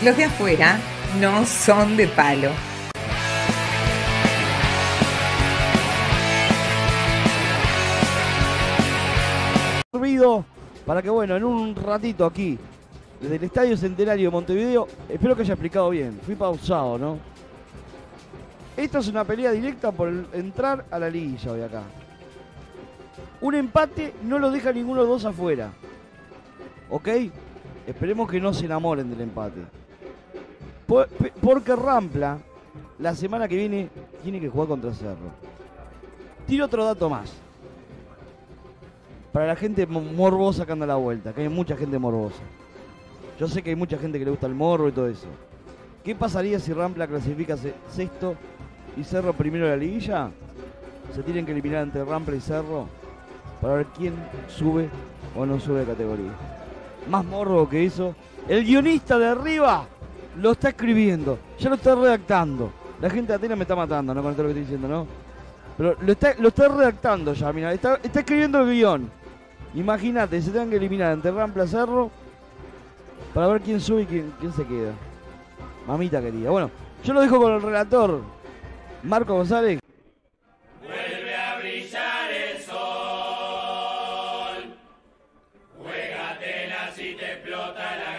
Los de afuera no son de palo. Servido para que, bueno, en un ratito aquí, desde el Estadio Centenario de Montevideo, espero que haya explicado bien. Fui pausado, ¿no? Esta es una pelea directa por entrar a la liguilla hoy acá. Un empate no lo deja ninguno de los dos afuera. ¿Ok? Esperemos que no se enamoren del empate. Porque Rampla, la semana que viene, tiene que jugar contra Cerro. Tiro otro dato más. Para la gente morbosa que anda a la vuelta, que hay mucha gente morbosa. Yo sé que hay mucha gente que le gusta el morbo y todo eso. ¿Qué pasaría si Rampla clasifica sexto y Cerro primero de la liguilla? Se tienen que eliminar entre Rampla y Cerro para ver quién sube o no sube de categoría. Más morbo que eso. El guionista de arriba lo está escribiendo, ya lo está redactando. La gente de Atenas me está matando, ¿no? Con todo lo que estoy diciendo, ¿no? Pero lo está redactando ya, mira, está escribiendo el guión. Imagínate, se tengan que eliminar entre Rampla y Cerro para ver quién sube y quién se queda. Mamita querida. Bueno, yo lo dejo con el relator, Marco González. Vuelve a brillar el sol. Juega Atenas y te explota la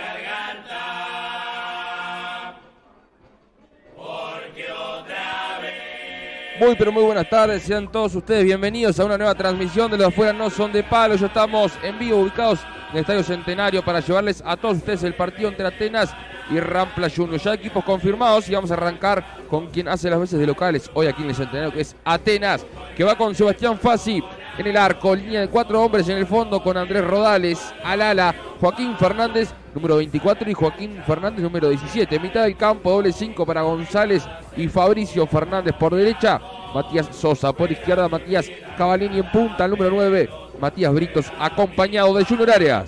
garganta. Porque otra vez. Muy pero muy buenas tardes, sean todos ustedes bienvenidos a una nueva transmisión de Los de Afuera No Son de Palo. Ya estamos en vivo ubicados en el Estadio Centenario para llevarles a todos ustedes el partido entre Atenas y Rampla Juniors. Ya equipos confirmados y vamos a arrancar con quien hace las veces de locales hoy aquí en el Centenario, que es Atenas, que va con Sebastián Fassi en el arco, línea de 4 hombres en el fondo con Andrés Rodales, al ala, Joaquín Fernández, número 24 y Joaquín Fernández, número 17. Mitad del campo, doble 5 para González y Fabricio Fernández por derecha. Matías Sosa por izquierda, Matías Cavallini en punta, el número 9, Matías Britos, acompañado de Junior Arias.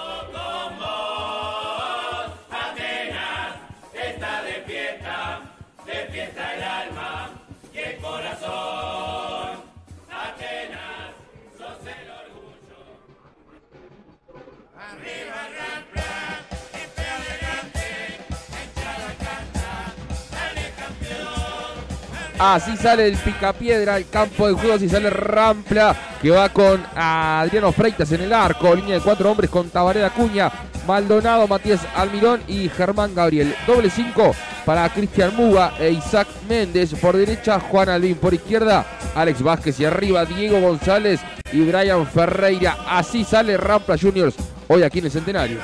Así sale el Picapiedra al campo de juego, así sale Rampla, que va con Adriano Freitas en el arco, línea de 4 hombres con Tabaré Acuña, Maldonado, Matías Almirón y Germán Gabriel. Doble 5 para Cristian Muga e Isaac Méndez por derecha, Juan Albín por izquierda, Alex Vázquez y arriba Diego González y Brian Ferreira. Así sale Rampla Juniors hoy aquí en el Centenario.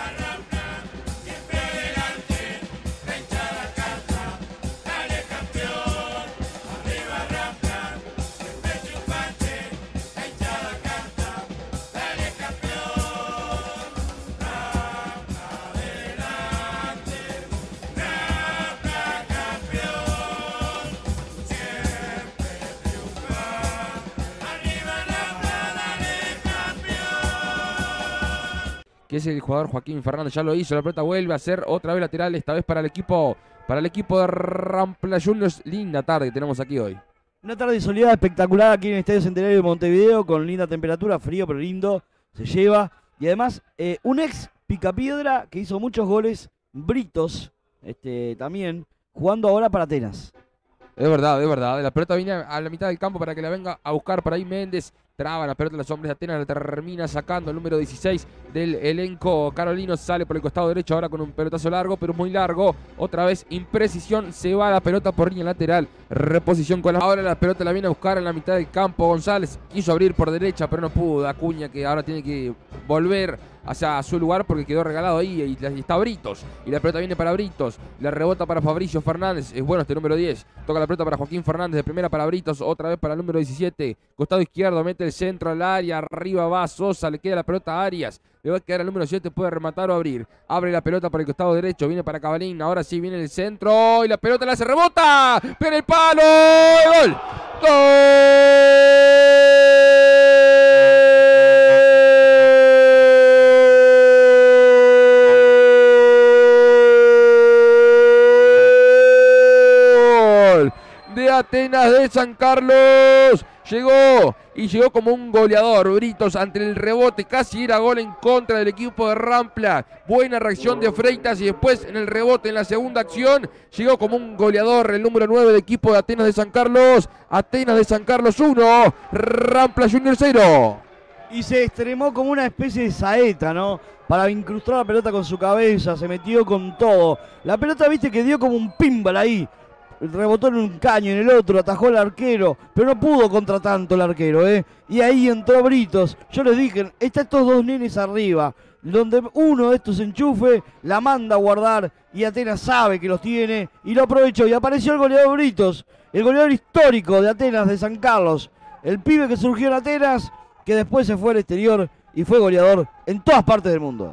Que es el jugador Joaquín Fernández, ya lo hizo, la pelota vuelve a ser otra vez lateral, esta vez para el equipo de Rampla Juniors. Linda tarde que tenemos aquí hoy. Una tarde soleada espectacular aquí en el Estadio Centenario de Montevideo, con linda temperatura, frío pero lindo, se lleva. Y además, un ex Picapiedra que hizo muchos goles, Britos, también, jugando ahora para Atenas. Es verdad, la pelota viene a la mitad del campo para que la venga a buscar por ahí Méndez. Traba la pelota de los hombres de Atenas, la termina sacando el número 16 del elenco carolino. Sale por el costado derecho ahora con un pelotazo largo, pero muy largo. Otra vez imprecisión, se va la pelota por línea lateral. Reposición con la... Ahora la pelota la viene a buscar en la mitad del campo. González quiso abrir por derecha, pero no pudo. Acuña, que ahora tiene que volver hacia su lugar porque quedó regalado ahí y está Britos. Y la pelota viene para Britos. La rebota para Fabricio Fernández. Es bueno este número 10. Toca la pelota para Joaquín Fernández. De primera para Britos. Otra vez para el número 17. Costado izquierdo. Mete el centro al área. Arriba va Sosa. Le queda la pelota a Arias. Le va a quedar el número 7. Puede rematar o abrir. Abre la pelota para el costado derecho. Viene para Cavallín. Ahora sí viene el centro. Y la pelota la hace rebota. Pega el palo. ¡Gol! ¡Gol! Atenas de San Carlos. Llegó y llegó como un goleador. Britos ante el rebote, casi era gol en contra del equipo de Rampla. Buena reacción de Freitas y después en el rebote en la segunda acción llegó como un goleador el número 9 del equipo de Atenas de San Carlos. Atenas de San Carlos 1, Rampla Junior 0. Y se extremó como una especie de saeta, ¿no? Para incrustar la pelota con su cabeza, se metió con todo. La pelota, viste, que dio como un pinball ahí. Rebotó en un caño, en el otro, atajó al arquero, pero no pudo contra tanto el arquero, ¿eh? Y ahí entró Britos. Yo les dije, está estos dos nenes arriba, donde uno de estos enchufes la manda a guardar y Atenas sabe que los tiene y lo aprovechó. Y apareció el goleador Britos, el goleador histórico de Atenas de San Carlos. El pibe que surgió en Atenas, que después se fue al exterior y fue goleador en todas partes del mundo.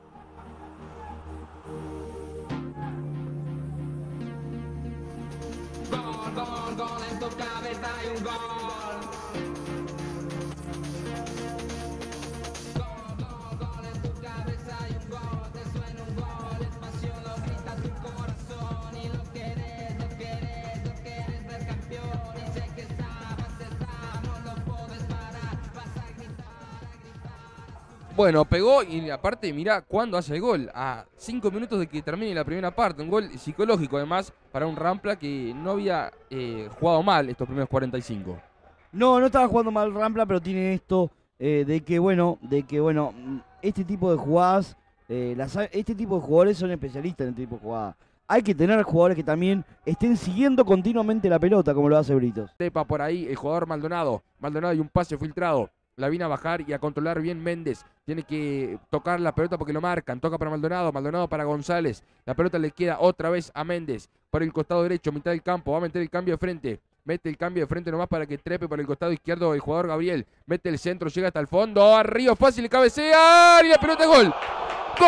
Bueno, pegó y aparte, mirá cuándo hace el gol. A 5 minutos de que termine la primera parte. Un gol psicológico, además, para un Rampla que no había jugado mal estos primeros 45. No estaba jugando mal Rampla, pero tiene esto de que, bueno, este tipo de jugadas, este tipo de jugadores son especialistas en este tipo de jugadas. Hay que tener jugadores que también estén siguiendo continuamente la pelota, como lo hace Britos. Tepa por ahí, el jugador Maldonado. Maldonado y un pase filtrado. La viene a bajar y a controlar bien Méndez. Tiene que tocar la pelota porque lo marcan. Toca para Maldonado, Maldonado para González. La pelota le queda otra vez a Méndez. Por el costado derecho, mitad del campo. Va a meter el cambio de frente. Mete el cambio de frente nomás para que trepe por el costado izquierdo el jugador Gabriel. Mete el centro, llega hasta el fondo. Arriba, fácil, cabecea. Y la pelota es gol. ¡Gol!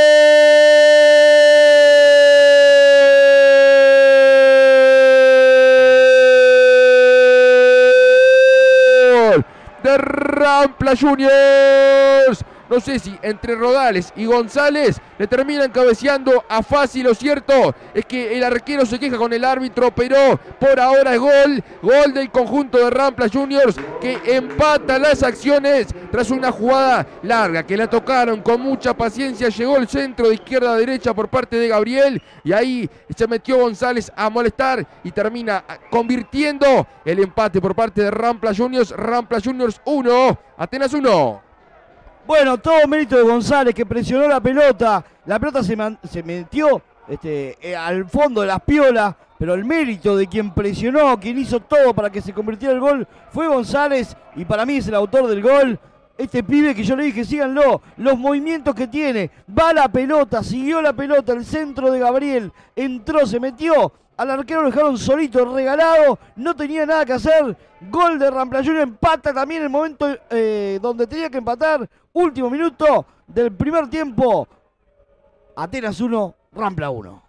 De Rampla Juniors. No sé si entre Rodales y González le terminan cabeceando a Fácil. Lo cierto es que el arquero se queja con el árbitro, pero por ahora es gol. Gol del conjunto de Rampla Juniors que empata las acciones tras una jugada larga que la tocaron con mucha paciencia. Llegó el centro de izquierda a derecha por parte de Gabriel y ahí se metió González a molestar y termina convirtiendo el empate por parte de Rampla Juniors. Rampla Juniors 1, Atenas 1. Bueno, todo mérito de González que presionó la pelota. La pelota se metió al fondo de las piolas, pero el mérito de quien presionó, quien hizo todo para que se convirtiera el gol, fue González y para mí es el autor del gol. Este pibe que yo le dije, síganlo, los movimientos que tiene, va la pelota, siguió la pelota, el centro de Gabriel, entró, se metió. Al arquero lo dejaron solito, regalado, no tenía nada que hacer. Gol de Rampla Juniors, empata también en el momento donde tenía que empatar. Último minuto del primer tiempo. Atenas 1, Rampla 1.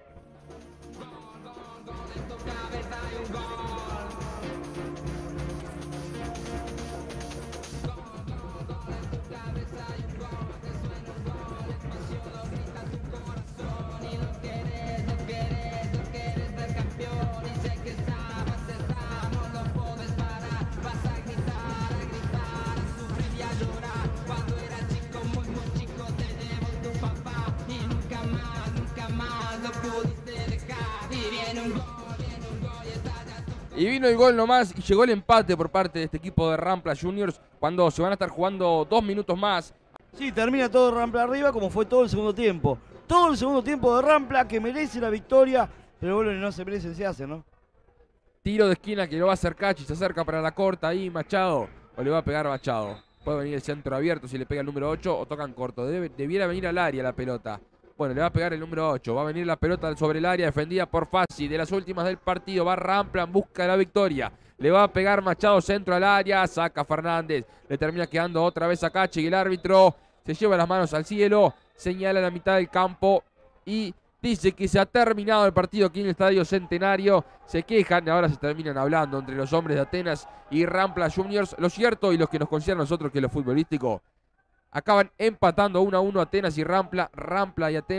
Y vino el gol nomás y llegó el empate por parte de este equipo de Rampla Juniors cuando se van a estar jugando 2 minutos más. Sí, termina todo Rampla arriba como fue todo el segundo tiempo. Todo el segundo tiempo de Rampla que merece la victoria, pero bueno, no se merece, se hace, ¿no? Tiro de esquina que lo va a hacer Cachi, se acerca para la corta ahí Machado, o le va a pegar Machado. Puede venir el centro abierto si le pega el número 8 o tocan corto. Debiera venir al área la pelota. Bueno, le va a pegar el número 8. Va a venir la pelota sobre el área defendida por Fassi. De las últimas del partido. Va Rampla en busca de la victoria. Le va a pegar Machado centro al área. Saca Fernández. Le termina quedando otra vez a Cachi. Y el árbitro se lleva las manos al cielo. Señala la mitad del campo. Y dice que se ha terminado el partido aquí en el Estadio Centenario. Se quejan. Ahora se terminan hablando entre los hombres de Atenas y Rampla Juniors. Lo cierto y los que nos concierne a nosotros que es lo futbolístico. Acaban empatando 1-1 Atenas y Rampla. Rampla y Atenas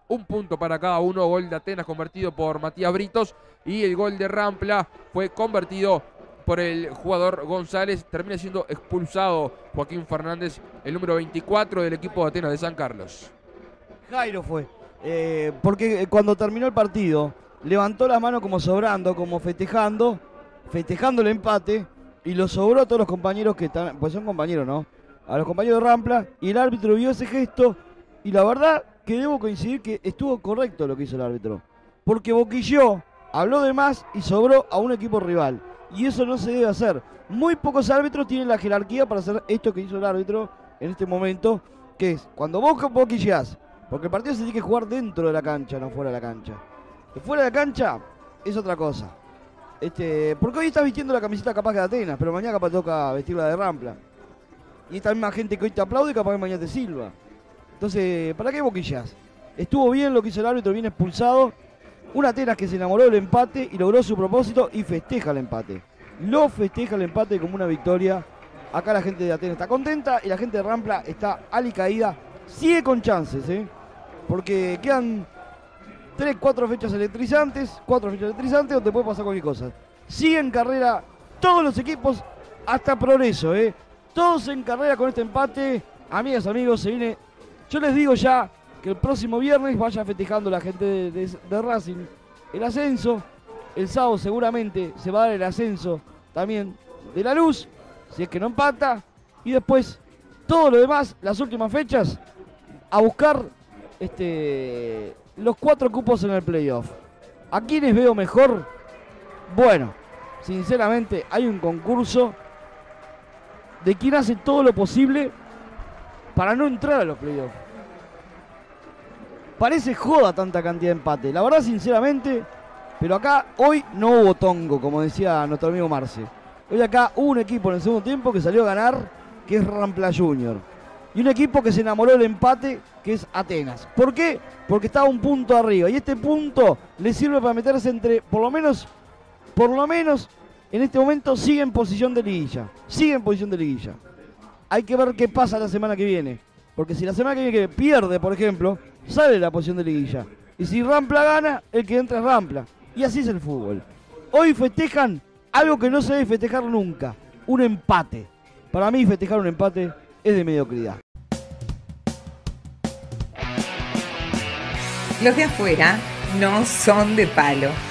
un punto para cada uno. Gol de Atenas convertido por Matías Britos y el gol de Rampla fue convertido por el jugador González. Termina siendo expulsado Joaquín Fernández, el número 24 del equipo de Atenas de San Carlos. Jairo fue, porque cuando terminó el partido levantó la mano como sobrando, como festejando el empate, y lo sobró a todos los compañeros que están, pues son compañeros, ¿no? A los compañeros de Rampla, y el árbitro vio ese gesto, y la verdad que debo coincidir que estuvo correcto lo que hizo el árbitro, porque boquilló, habló de más y sobró a un equipo rival, y eso no se debe hacer. Muy pocos árbitros tienen la jerarquía para hacer esto que hizo el árbitro en este momento, que es cuando vos boquilleás, porque el partido se tiene que jugar dentro de la cancha, no fuera de la cancha. Fuera de la cancha es otra cosa. Porque hoy estás vistiendo la camiseta capaz que de Atenas, pero mañana capaz toca vestirla de Rampla. Y esta misma gente que hoy te aplaude capaz que mañana te silba. Entonces, ¿para qué boquillas? Estuvo bien lo que hizo el árbitro, bien expulsado. Un Atenas que se enamoró del empate y logró su propósito y festeja el empate. Lo festeja el empate como una victoria. Acá la gente de Atenas está contenta y la gente de Rampla está alicaída. Sigue con chances, porque quedan 4 fechas electrizantes donde puede pasar cualquier cosa. Sigue en carrera todos los equipos hasta Progreso, todos en carrera con este empate. Amigas, amigos, se viene. Yo les digo ya que el próximo viernes vaya festejando la gente de Racing el ascenso. El sábado seguramente se va a dar el ascenso también de La Luz, si es que no empata. Y después todo lo demás, las últimas fechas, a buscar los 4 cupos en el playoff. ¿A quiénes veo mejor? Bueno, sinceramente hay un concurso de quien hace todo lo posible para no entrar a los playoffs. Parece joda tanta cantidad de empate. La verdad, sinceramente, pero acá hoy no hubo tongo, como decía nuestro amigo Marce. Hoy acá hubo un equipo en el segundo tiempo que salió a ganar, que es Rampla Junior. Y un equipo que se enamoró del empate, que es Atenas. ¿Por qué? Porque estaba un punto arriba. Y este punto le sirve para meterse entre, por lo menos, en este momento sigue en posición de liguilla. Hay que ver qué pasa la semana que viene. Porque si la semana que viene pierde, por ejemplo, sale de la posición de liguilla. Y si Rampla gana, el que entra es Rampla. Y así es el fútbol. Hoy festejan algo que no se debe festejar nunca. Un empate. Para mí festejar un empate es de mediocridad. Los de afuera no son de palo.